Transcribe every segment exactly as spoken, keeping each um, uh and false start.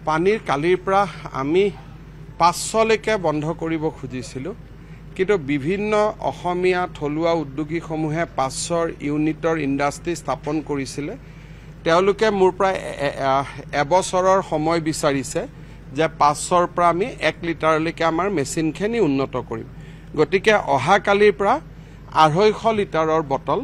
পানীৰ কালিৰ পৰা আমি পাঁচশলৈকে বন্ধ কৰিব খুজিছিলোঁ কিন্তু বিভিন্ন অসমীয়া থলুৱা উদ্যোগীসমূহে পাঁচশৰ ইউনিটৰ ইণ্ডাষ্ট্ৰী স্থাপন কৰিছিলে তেওঁলোকে মোৰ প্ৰায় এবছৰৰ সময় বিচাৰিছে যে পাঁচশৰ পৰা আমি এক লিটাৰলৈকে আমাৰ মেচিনখিনি উন্নত কৰিম গতিকে অহা কালিৰ পৰা আঢ়ৈশ লিটাৰৰ বটল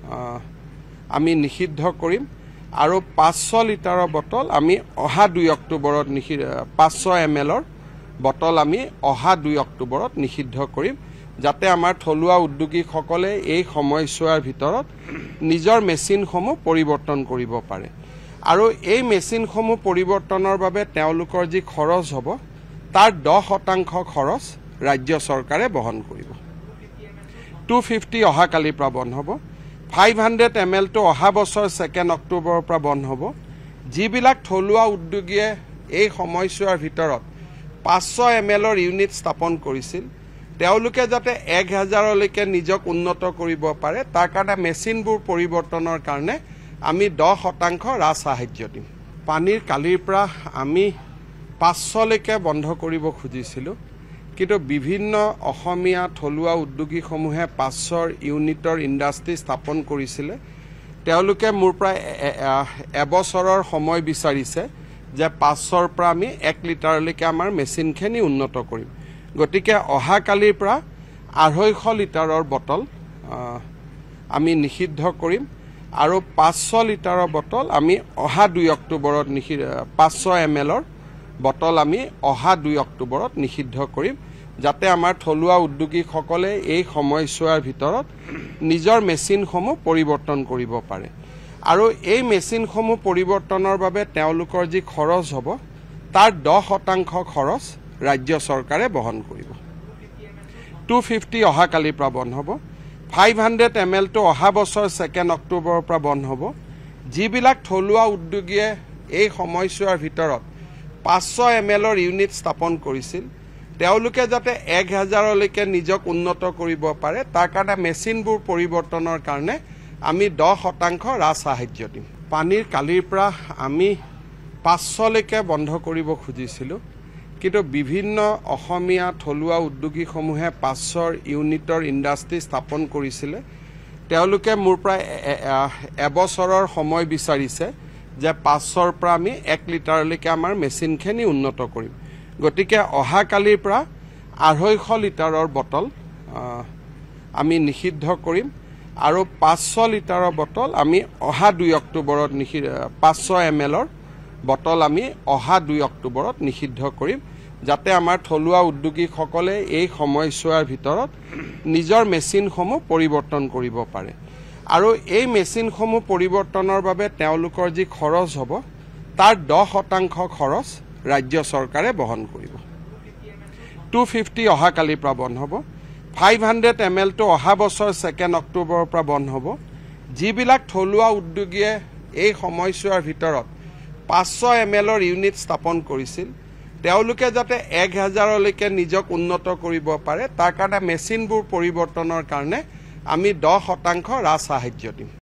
আমি নিষিদ্ধ কৰিম আৰু পাঁচশ লিটাৰৰ বটল আমি অহা দুই অক্টোবৰত নিষিদ্ধ পাঁচশ এম এলৰ বটল আমি অহা দুই অক্টোবৰত নিষিদ্ধ কৰিম যাতে আমাৰ থলুৱা উদ্যোগীসকলে এই সময়ছোৱাৰ ভিতৰত নিজৰ মেচিনসমূহ পৰিৱৰ্তন কৰিব পাৰে আৰু এই মেচিনসমূহ পৰিৱৰ্তনৰ বাবে তেওঁলোকৰ যি খৰচ হ'ব তাৰ দহ শতাংশ খৰচ ৰাজ্য চৰকাৰে বহন কৰিব টু ফিফটি অহা কালিৰ পৰা বন্ধ হ'ব ফাইভ হাণ্ড্ৰেড এম এলটো অহা বছৰ ছেকেণ্ড অক্টোবৰৰ পৰা বন্ধ হ'ব যিবিলাক থলুৱা উদ্যোগীয়ে এই সময়ছোৱাৰ ভিতৰত পাঁচশ এম এলৰ ইউনিট স্থাপন কৰিছিল তেওঁলোকে যাতে এক হাজাৰলৈকে নিজক উন্নত কৰিব পাৰে তাৰ কাৰণে মেচিনবোৰ পৰিৱৰ্তনৰ কাৰণে আমি দহ শতাংশ ৰাজ সাহায্য দিম পানীৰ কালিৰ পৰা আমি পাঁচশলৈকে বন্ধ কৰিব খুজিছিলোঁ কিন্তু বিভিন্ন অসমীয়া থলুৱা উদ্যোগীসমূহে পাঁচশৰ ইউনিটৰ ইণ্ডাষ্ট্ৰী স্থাপন কৰিছিলে তেওঁলোকে মোৰ প্ৰায় এবছৰৰ সময় বিচাৰিছে যে পাঁচশৰ পৰা আমি এক লিটাৰলৈকে আমাৰ মেচিনখিনি উন্নত কৰিম গতিকে অহা কালিৰ পৰা আঢ়ৈশ লিটাৰৰ বটল আমি নিষিদ্ধ কৰিম আৰু পাঁচশ লিটাৰৰ বটল আমি অহা দুই অক্টোবৰত নিষিদ্ধ পাঁচশ এম এলৰ বটল আমি অহা দুই অক্টোবৰত নিষিদ্ধ কৰিম যাতে আমাৰ থলুৱা উদ্যোগীসকলে এই সময়ছোৱাৰ ভিতৰত নিজৰ মেচিনসমূহ পৰিৱৰ্তন কৰিব পাৰে আৰু এই মেচিনসমূহ পৰিৱৰ্তনৰ বাবে তেওঁলোকৰ যি খৰচ হ'ব তাৰ দহ শতাংশ খৰচ ৰাজ্য চৰকাৰে বহন কৰিব টু ফিফটি অহা কালিৰ পৰা বন্ধ হ'ব ফাইভ হাণ্ড্ৰেড এম এলটো অহা বছৰ ছেকেণ্ড অক্টোবৰৰ পৰা বন্ধ হ'ব যিবিলাক থলুৱা উদ্যোগীয়ে এই সময়ছোৱাৰ ভিতৰত পাঁচশ এম এলৰ ইউনিট স্থাপন কৰিছিল তেওঁলোকে যাতে এক হাজাৰলৈকে নিজক উন্নত কৰিব পাৰে তাৰ কাৰণে মেচিনবোৰ পৰিৱৰ্তনৰ কাৰণে আমি দহ শতাংশ ৰাজ সাহায্য দিম পানীৰ কালিৰ পৰা আমি পাঁচশলৈকে বন্ধ কৰিব খুজিছিলোঁ কিন্তু বিভিন্ন অসমীয়া থলুৱা উদ্যোগীসমূহে পাঁচশৰ ইউনিটৰ ইণ্ডাষ্ট্ৰী স্থাপন কৰিছিলে তেওঁলোকে মোৰ প্ৰায় এবছৰৰ সময় বিচাৰিছে যে পাঁচশৰ পৰা আমি এক লিটাৰলৈকে আমাৰ মেচিনখিনি উন্নত কৰিম গতিকে অহা কালিৰ পৰা আঢ়ৈশ লিটাৰৰ বটল আমি নিষিদ্ধ কৰিম আৰু পাঁচশ লিটাৰৰ বটল আমি অহা দুই অক্টোবৰত নিষিদ্ধ পাঁচশ এম এলৰ বটল আমি অহা দুই অক্টোবৰত নিষিদ্ধ কৰিম যাতে আমাৰ থলুৱা উদ্যোগীসকলে এই সময়ছোৱাৰ ভিতৰত নিজৰ মেচিনসমূহ পৰিৱৰ্তন কৰিব পাৰে আৰু এই মেচিনসমূহ পৰিৱৰ্তনৰ বাবে তেওঁলোকৰ যি খৰচ হ'ব তাৰ দহ শতাংশ খৰচ ৰাজ্য চৰকাৰে বহন কৰিব টু ফিফটি অহা কালিৰ পৰা বন্ধ হ'ব ফাইভ হাণ্ড্ৰেড এম এলটো অহা বছৰ ছেকেণ্ড অক্টোবৰৰ পৰা বন্ধ হ'ব যিবিলাক থলুৱা উদ্যোগীয়ে এই সময়ছোৱাৰ ভিতৰত পাঁচশ এম এলৰ ইউনিট স্থাপন কৰিছিল তেওঁলোকে যাতে এক হাজাৰলৈকে নিজক উন্নত কৰিব পাৰে তাৰ কাৰণে মেচিনবোৰ পৰিৱৰ্তনৰ কাৰণে আমি দহ শতাংশ ৰাজ সাহায্য দিম